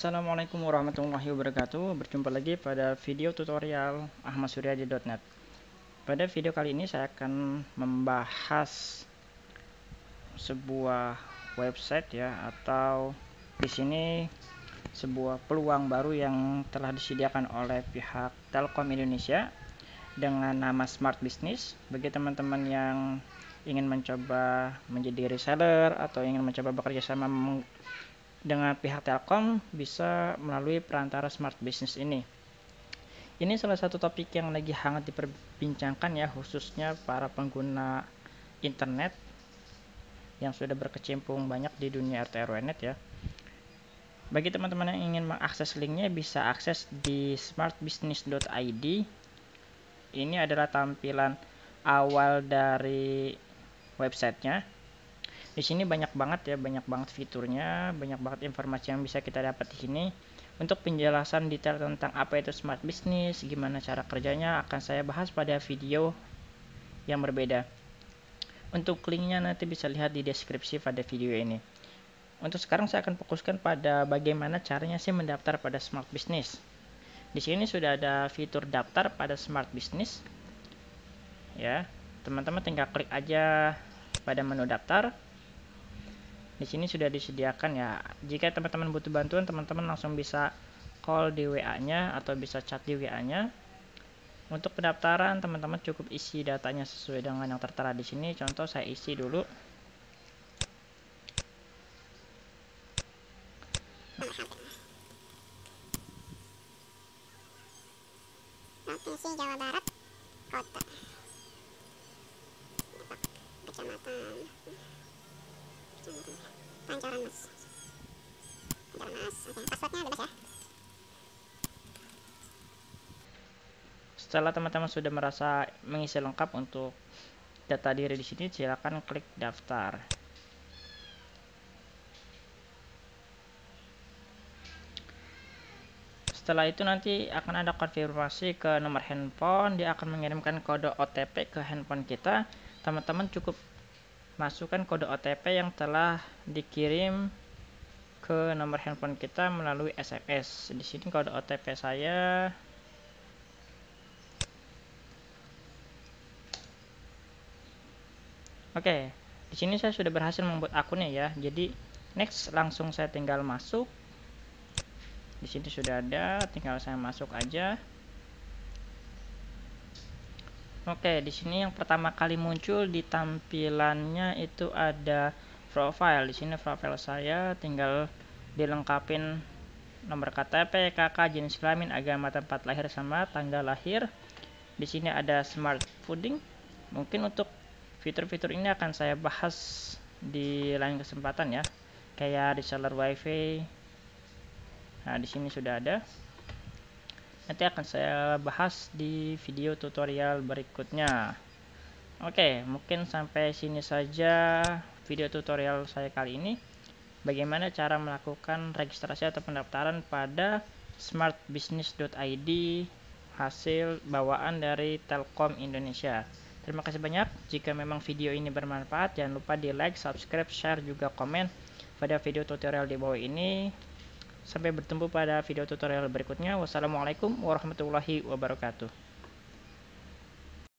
Assalamualaikum warahmatullahi wabarakatuh. Berjumpa lagi pada video tutorial ahmadsuryadi.net. Pada video kali ini saya akan membahas sebuah website ya, atau di sini sebuah peluang baru yang telah disediakan oleh pihak Telkom Indonesia dengan nama Smart Business. Bagi teman-teman yang ingin mencoba menjadi reseller atau ingin mencoba bekerja sama dengan pihak Telkom, bisa melalui perantara Smart Business ini. Ini salah satu topik yang lagi hangat diperbincangkan ya, khususnya para pengguna internet yang sudah berkecimpung banyak di dunia RT RW-net ya. Bagi teman-teman yang ingin mengakses linknya, bisa akses di smartbusiness.id. Ini adalah tampilan awal dari websitenya. Di sini banyak banget fiturnya, banyak banget informasi yang bisa kita dapat di sini. Untuk penjelasan detail tentang apa itu Smart Business, gimana cara kerjanya, akan saya bahas pada video yang berbeda. Untuk linknya nanti bisa lihat di deskripsi pada video ini. Untuk sekarang saya akan fokuskan pada bagaimana caranya sih mendaftar pada Smart Business. Di sini sudah ada fitur daftar pada Smart Business. Ya, teman-teman tinggal klik aja pada menu daftar. Di sini sudah disediakan ya. Jika teman-teman butuh bantuan, teman-teman langsung bisa call di WA-nya atau bisa chat di WA-nya. Untuk pendaftaran, teman-teman cukup isi datanya sesuai dengan yang tertera di sini. Contoh saya isi dulu. Provinsi Jawa Barat, kota, kecamatan Pancoran Mas. Oke, passwordnya bebas ya. Setelah teman-teman sudah merasa mengisi lengkap untuk data diri di sini, silakan klik daftar. Setelah itu nanti akan ada konfirmasi ke nomor handphone, dia akan mengirimkan kode OTP ke handphone kita. Teman-teman cukup masukkan kode OTP yang telah dikirim ke nomor handphone kita melalui SMS. Di sini kode OTP saya Oke, di sini saya sudah berhasil membuat akunnya ya. Jadi next, langsung saya tinggal masuk. Di sini sudah ada, tinggal saya masuk aja. Oke, di sini yang pertama kali muncul di tampilannya itu ada profile. Di sini profile saya, tinggal dilengkapin nomor KTP, KK, jenis kelamin, agama, tempat lahir sama tanggal lahir. Di sini ada smart fooding. Mungkin untuk fitur-fitur ini akan saya bahas di lain kesempatan ya, kayak reseller wifi. Nah, di sini sudah ada. Nanti akan saya bahas di video tutorial berikutnya. Oke, mungkin sampai sini saja video tutorial saya kali ini. Bagaimana cara melakukan registrasi atau pendaftaran pada smartbusiness.id hasil bawaan dari Telkom Indonesia. Terima kasih banyak. Jika memang video ini bermanfaat, jangan lupa di like, subscribe, share, juga komen pada video tutorial di bawah ini. Sampai bertemu pada video tutorial berikutnya. Wassalamualaikum warahmatullahi wabarakatuh.